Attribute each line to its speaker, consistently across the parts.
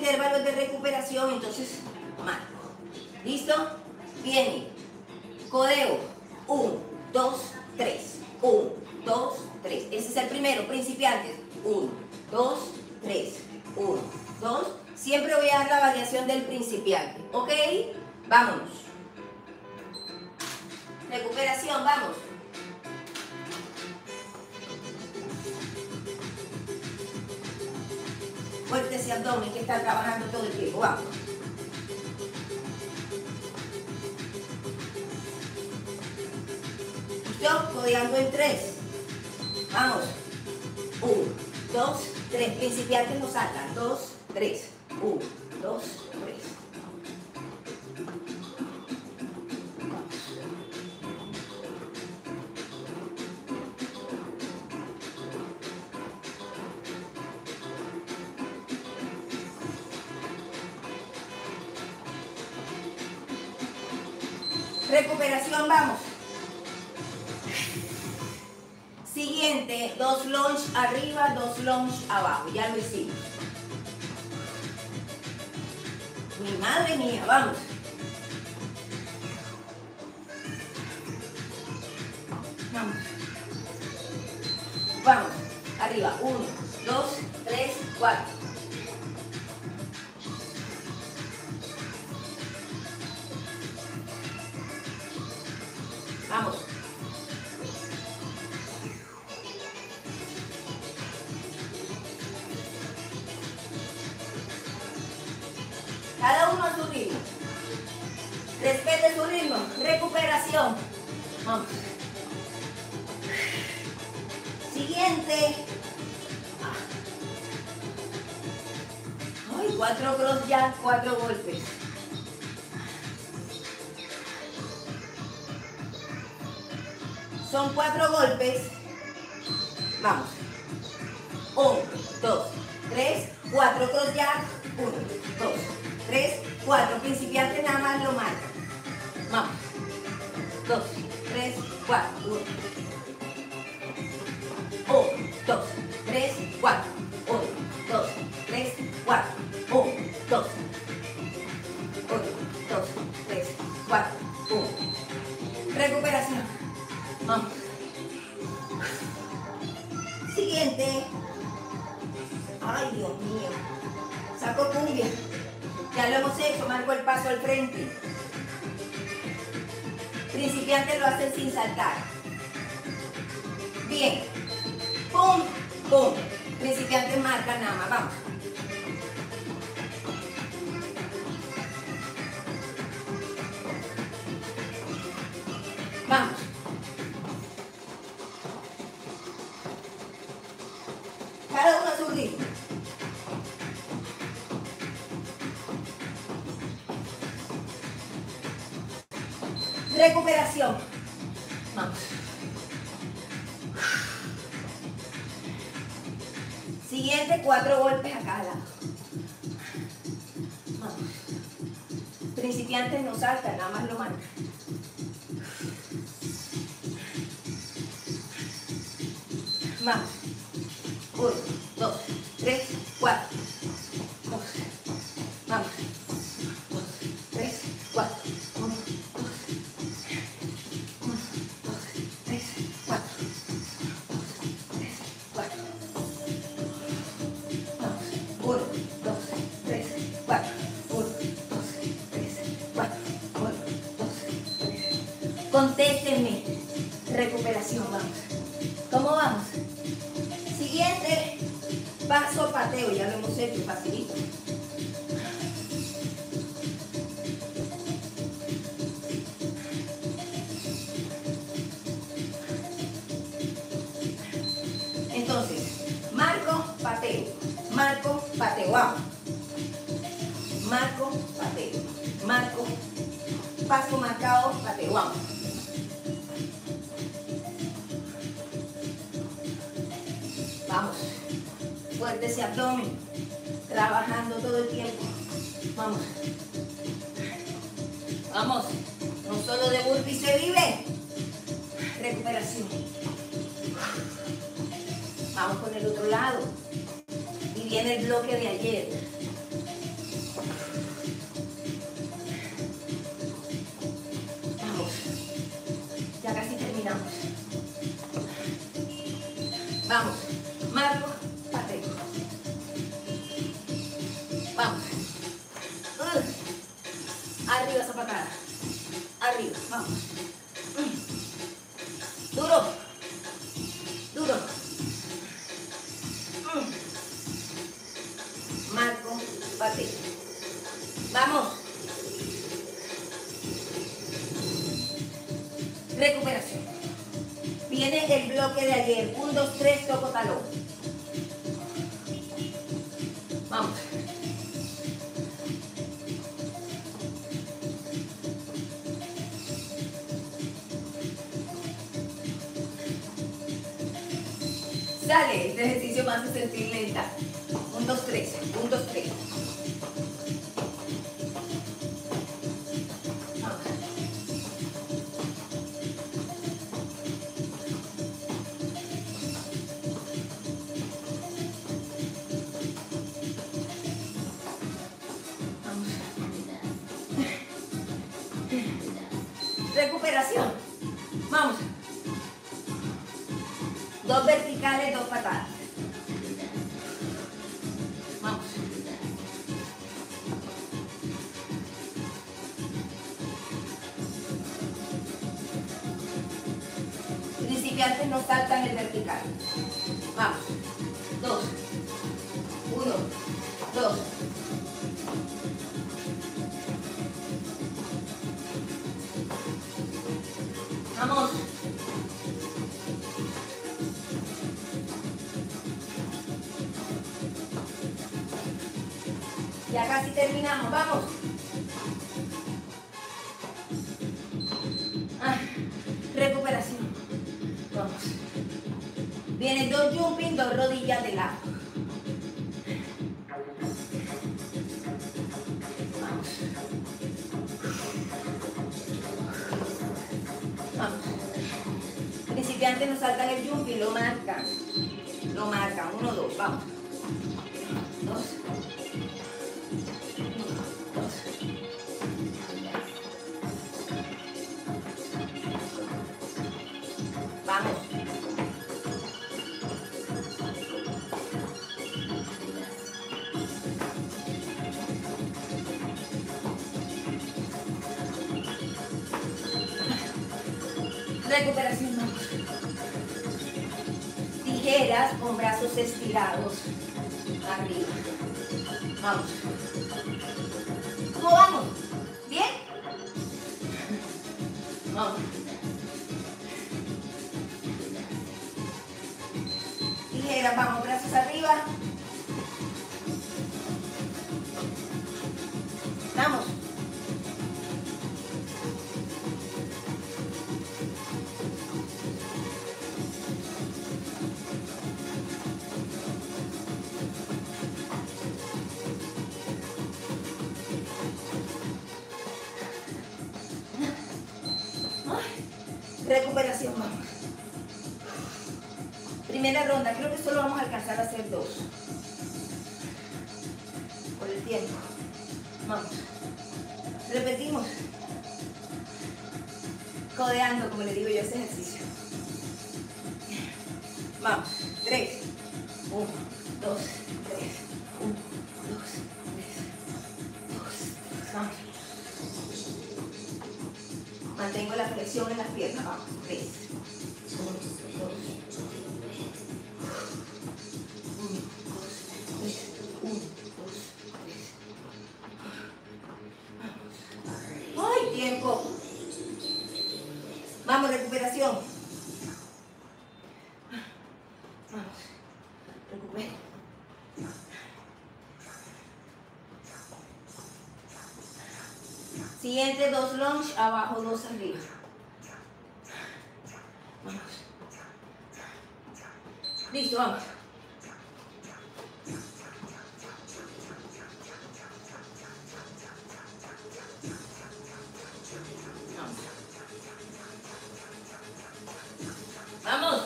Speaker 1: intervalos de recuperación, entonces marco. ¿Listo? Viene. Codeo. 1, 2, 3. 1, 2, 3. Ese es el primero, principiantes. 1, 2, 3. 1, 2. Siempre voy a dar la variación del principiante. ¿Ok? Vámonos. Recuperación, vamos. Fuerte ese abdomen que está trabajando todo el tiempo. Vamos. ¿Listo? Codeando en 3. Vamos. 1, 2, 3. Principiantes no saltan. 2, 3. 1, 2, 3. Recuperación, vamos. Siguiente, 2 lunge arriba, 2 lunge abajo. Ya lo hicimos. Mi madre mía, vamos. Vamos. Vamos. Arriba. 1, 2, 3, 4. Vamos. Cada uno a su ritmo. Respete su ritmo. Recuperación. Vamos. Siguiente. Ay, 4 cross ya, 4 golpes. Son 4 golpes. Vamos. 1, 2, 3, 4 cross ya. 1, 2, 3, 4. Principiante nada más lo marca. Vamos. 2, 3, 4. 1, 2, 3, 4. 1, 2, 3, 4. 1, 2. 1, 2, 3, 4. 1. Recuperación. Vamos. Siguiente. Ay, Dios mío. Saco cumbia. Ya lo hemos hecho, marco el paso al frente. Principiantes lo hacen sin saltar. Bien. Pum, pum. Principiantes marcan nada más. Vamos. Vamos. Cada uno a su ritmo. Recuperación. Vamos. Siguiente, 4 golpes a cada lado. Vamos. Principiantes no saltan, nada más lo marcan. Vamos. 1, 2, 3, 4. Vamos. 1, 3, 4. 1, 2, 1, 2, 3, 4. 3, 4. Vamos. 1, 2, 3, 4. 1, 2, 3, 4. 1, 2, 3. Contéstenme. Recuperación, vamos. ¿Cómo vamos? Siguiente, paso pateo, ya lo hemos hecho, facilito. Entonces, marco, pateo, vamos. Marco, pateo, marco, paso marcado, pateo, vamos. Vamos. Fuerte ese abdomen. Trabajando todo el tiempo. Vamos. Vamos. No solo de burpee se vive. Recuperación. Vamos con el otro lado. Y viene el bloque de ayer. Vamos. Marco, pateo. Vamos. Arriba esa patada. Arriba, vamos. Duro. Duro. Marco, pateo. Vamos. Recuperación. Viene el bloque de ayer. 1, 2, 3, toco talón. Vamos. Sale, este ejercicio me hace sentir lenta. 1, 2, 3, 1, 2, 3. Recuperación. Vamos. 2 verticales, 2 patadas. Vamos. Principiantes no saltan el vertical. Vamos. 2. 1, 2. Vamos. Ya casi terminamos, vamos. Recuperación. Vamos. Vienen 2 jumping, 2 rodillas de lado. Vamos. Vamos. Principiantes no saltan el jumping, lo marcan. Lo marcan. 1, 2, vamos. 2. Vamos. Recuperación, vamos. Tijeras con brazos estirados. Arriba. Vamos. ¿Cómo vamos? ¿Bien? Vamos. Tijeras, vamos, brazos arriba. Vamos. Recuperación, vamos. Primera ronda, creo que solo vamos a alcanzar a hacer 2. Por el tiempo. Vamos. Repetimos. Codeando, como le digo yo, ese ejercicio. Vamos. 3. 1, 2, 3. 1, 2, 3. 2, 3. Vamos. Mantengo la flexión en las piernas. Vamos. 3. 1, 2, 1, 2, 3. ¡Ay, tiempo! Vamos, recuperación. Vamos, recupera. Siguiente, 2 lunge, abajo, 2 arriba. Vamos. Listo, vamos. Vamos.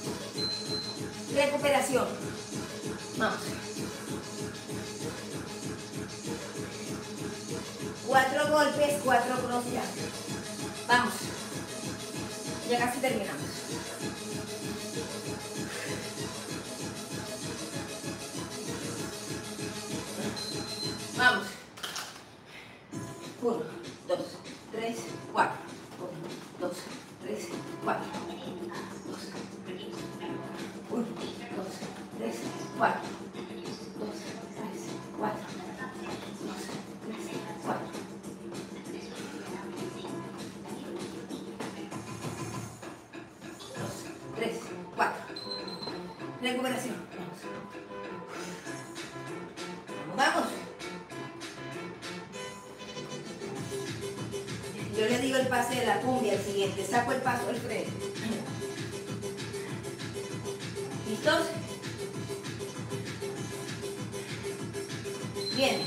Speaker 1: Recuperación. Vamos. 4 golpes, 4 cross ya. Vamos. Ya casi terminamos. Vamos. 1, 2, 3, 4. 1, 2, 3, 4. 1, 2, 3, 4. 2, 3, 4. 2, 3, 4. 2, 3, 4. Recuperación. Vamos. Yo le digo el pase de la cumbia, el siguiente. Saco el paso al frente. ¿Listos? Bien.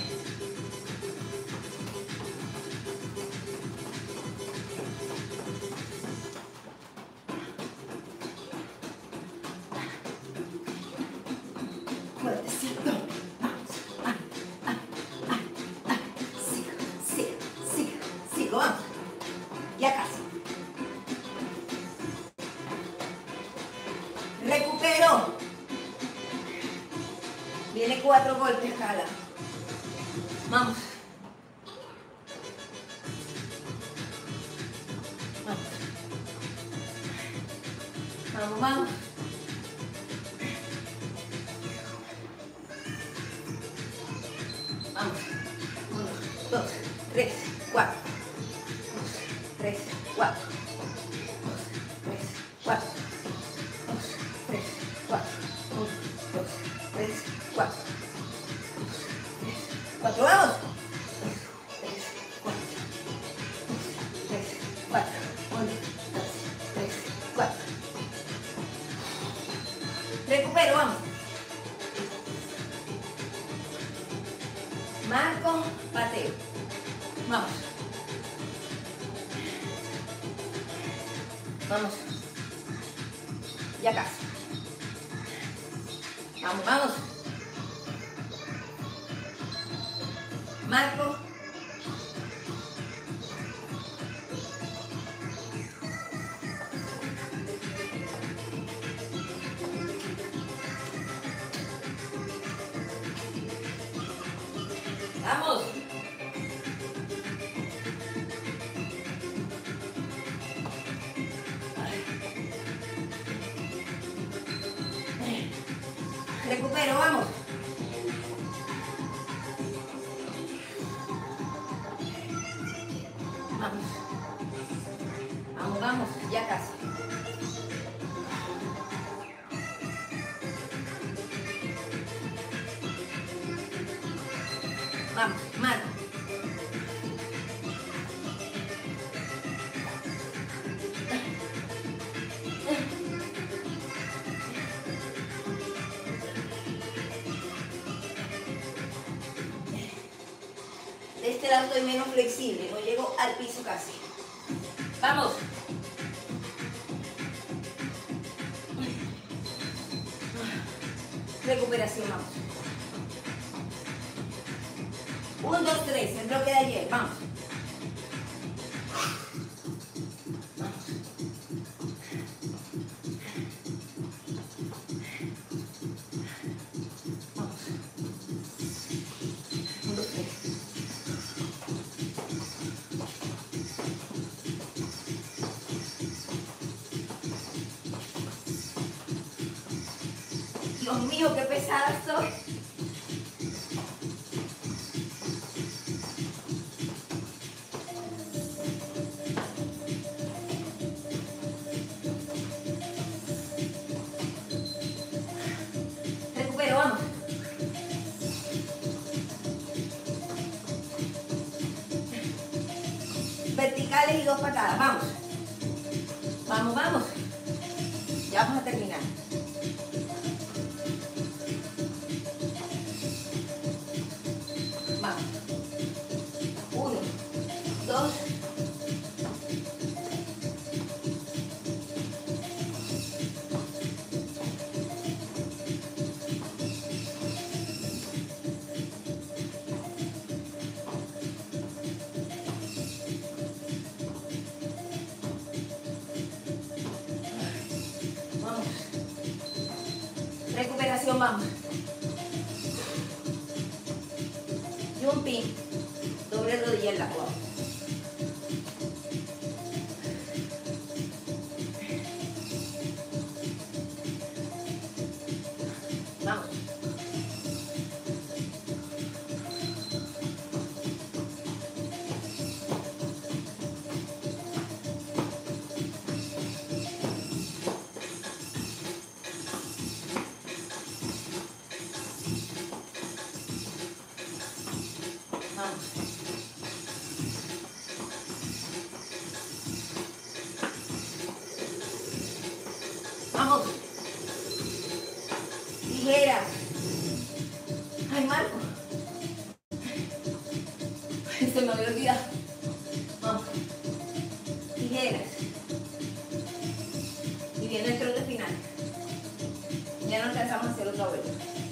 Speaker 1: Fuertecito. Sigo, vamos. Ya casi. Recupero. Viene 4 golpes cada. Vamos. Vamos, vamos. Vamos. 1, 2, 3, 4. 3, 4. 2, 3, 4. 2, 3, 4. 1, 2, 3, 4. 2, 3, 4. Vamos. 3, 4. 3, 4. 1, 2, 3, 4. Recupero, vamos. Marco, pateo. Vamos. Vamos. Ya casi. Vamos, vamos. Marco. Vamos. Recupero, vamos. Vamos. Vamos, vamos, ya casi. Vamos, Marco. De este lado estoy menos flexible, no llego al piso casi. Vamos. Recuperación, vamos. 1, 2, 3, el bloque de ayer, vamos. Dios mío, qué pesada soy. Recupero, vamos. Verticales y 2 patadas, vamos. Vamos, vamos. Ya vamos a terminar. Vamos. 1, 2. posición, vamos. Jumping, doble rodilla en la cuadra. Vamos. Vamos. Tijeras. Ay, Marco. Se me había olvidado. Vamos. Tijeras. Y viene el trote final. Ya no alcanzamos a hacer otra vuelta.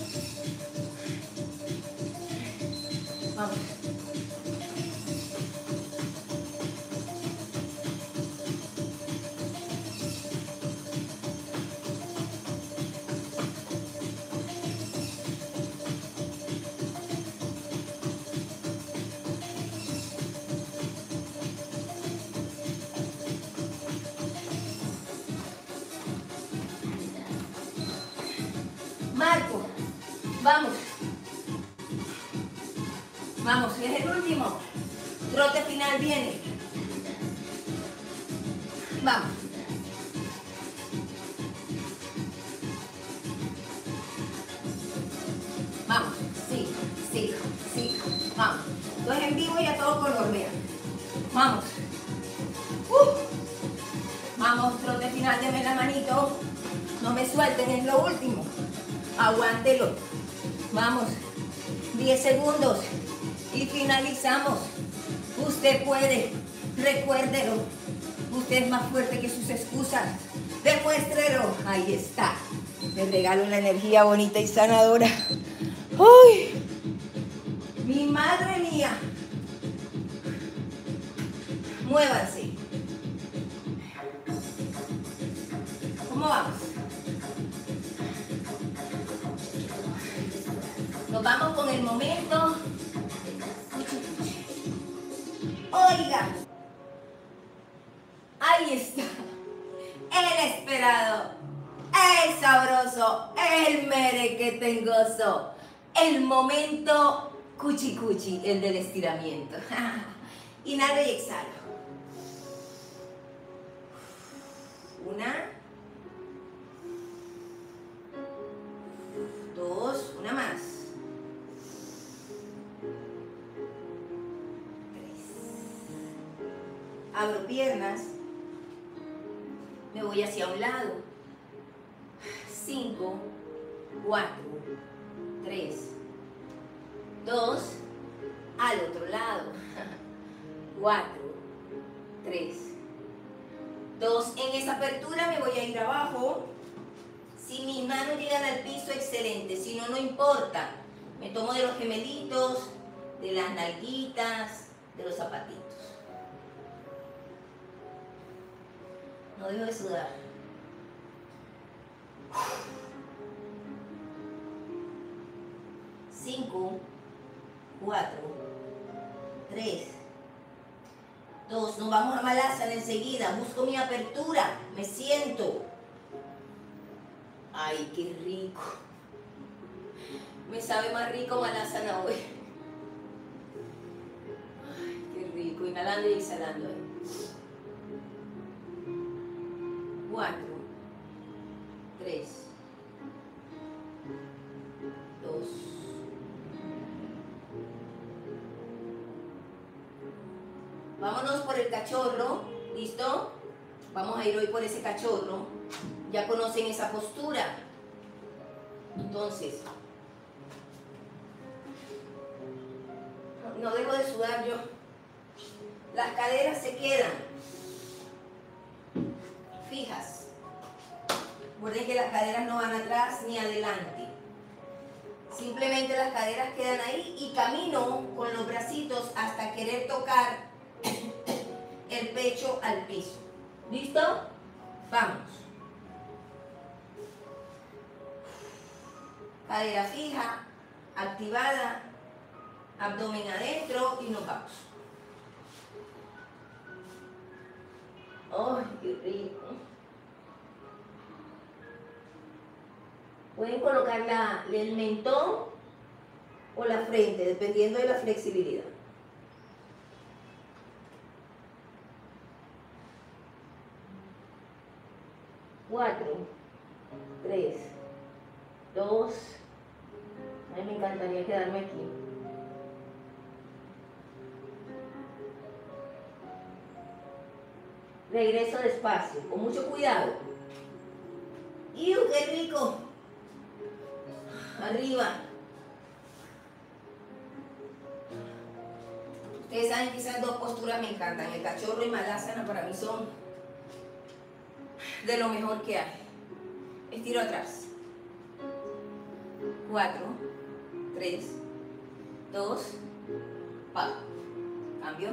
Speaker 1: Vamos. Marco, vamos. Vamos, es el último. Trote final viene. Vamos. Vamos, sí, sí, sí, vamos. Esto es en vivo y a todo color, vean. Vamos. Vamos, trote final, denme la manito. No me suelten, es lo último. Aguántelo. Vamos. 10 segundos. Y finalizamos. Usted puede. Recuérdelo. Usted es más fuerte que sus excusas. Demuéstrelo. Ahí está. Les regalo una energía bonita y sanadora. ¡Ay! Mi madre mía. Muévanse. ¿Cómo vamos? Nos vamos con el momento. Oiga. Ahí está. El esperado. El sabroso. El merequetengoso. El momento cuchi cuchi. El del estiramiento. Inhalo y exhalo. Una. Dos. Una más. Abro piernas, me voy hacia un lado, 5, 4, 3, 2, al otro lado, 4, 3, 2, en esa apertura me voy a ir abajo, si mis manos llegan al piso, excelente, si no, no importa, me tomo de los gemelitos, de las nalguitas, de los zapatitos. No dejo de sudar. 5, 4, 3, 2. Nos vamos a Malasana enseguida. Busco mi apertura. Me siento. Ay, qué rico. Me sabe más rico Malasana hoy. Ay, qué rico. Inhalando y exhalando. 4, 3, 2. Vámonos por el cachorro, ¿listo? Vamos a ir hoy por ese cachorro. Ya conocen esa postura. Entonces, no dejo de sudar yo. Las caderas se quedan fijas. Recuerden que las caderas no van atrás ni adelante. Simplemente las caderas quedan ahí y camino con los bracitos hasta querer tocar el pecho al piso. ¿Listo? Vamos. Cadera fija, activada, abdomen adentro y nos vamos. ¡Ay, qué rico! Pueden colocar el mentón o la frente, dependiendo de la flexibilidad. Cuatro, 3, 2, ay, me encantaría quedarme aquí. Regreso despacio, con mucho cuidado. ¡Iu, qué rico! Arriba. Ustedes saben que esas dos posturas me encantan. El cachorro y Malasana para mí son de lo mejor que hay. Estiro atrás. 4, 3, 2, bajo. Cambio.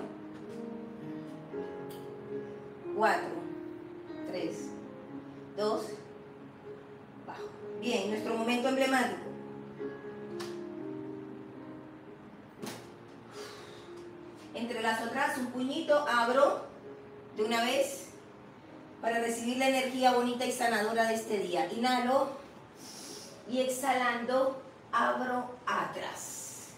Speaker 1: 4, 3, 2, bajo. Bien, nuestro momento emblemático. Entrelazo atrás, un puñito, abro de una vez para recibir la energía bonita y sanadora de este día. Inhalo y exhalando, abro atrás.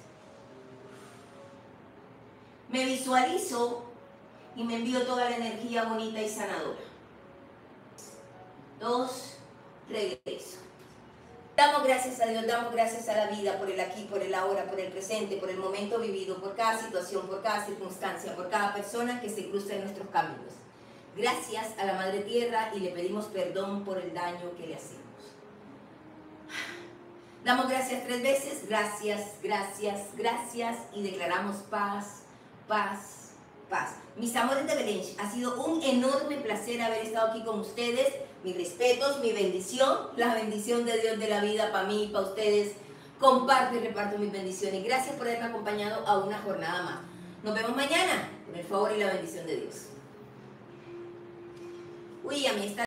Speaker 1: Me visualizo y me envío toda la energía bonita y sanadora. 2, regreso. Damos gracias a Dios, damos gracias a la vida por el aquí, por el ahora, por el presente, por el momento vivido, por cada situación, por cada circunstancia, por cada persona que se cruza en nuestros caminos. Gracias a la Madre Tierra y le pedimos perdón por el daño que le hacemos. Damos gracias 3 veces, gracias, gracias, gracias y declaramos paz, paz, paz. Mis amores de Belén, ha sido un enorme placer haber estado aquí con ustedes. Mis respetos, mi bendición, la bendición de Dios de la vida para mí y para ustedes. Comparto y reparto mis bendiciones. Gracias por haberme acompañado a una jornada más. Nos vemos mañana con el favor y la bendición de Dios. Uy, a mí está